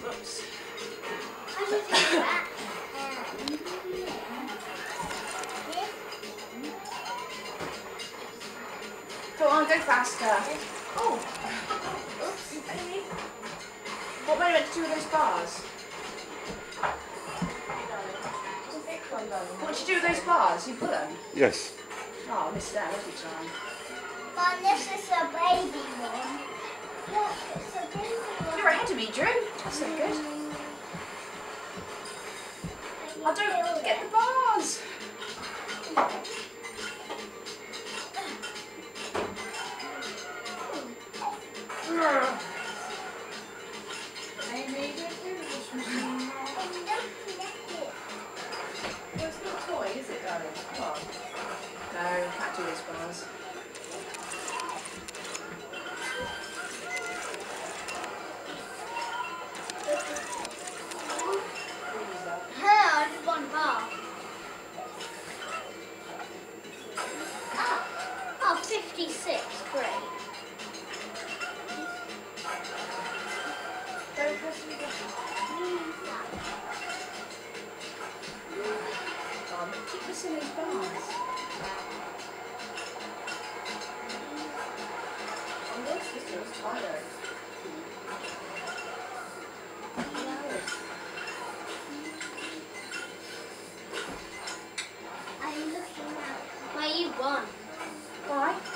Whoops. How do you do that? Go on, go faster. Oh. Oops. What were you meant to do with those bars? What did you do with those bars? You put them? Yes. Oh, I missed that every time. But this is a baby one. Look, it's a baby one. You're ahead of me, Drew. That's so good. I don't get the bars. Amy, don't do this machine. Well, it's not a toy, is it, darling? Come on. No, can't do these bars. I just one bar. Oh, 56, great. Don't press the button. Keep missing these bars. Oh, this feels tired. Are you looking at? Well, you won. Why?